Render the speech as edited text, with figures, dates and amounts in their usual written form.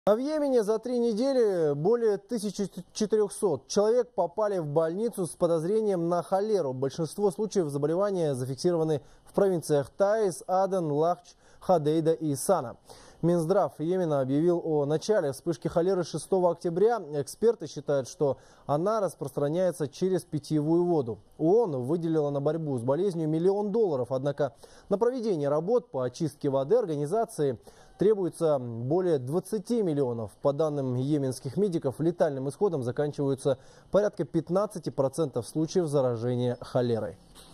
А в Йемене за 3 недели более 1400 человек попали в больницу с подозрением на холеру. Большинство случаев заболевания зафиксированы в провинциях Таиз, Аден, Лахч, Ходейда и Сана. Минздрав Йемена объявил о начале вспышки холеры 6 октября. Эксперты считают, что она распространяется через питьевую воду. ООН выделила на борьбу с болезнью $1 миллион, однако на проведение работ по очистке воды организации требуется более 20 миллионов. По данным йеменских медиков, летальным исходом заканчиваются порядка 15% случаев заражения холерой.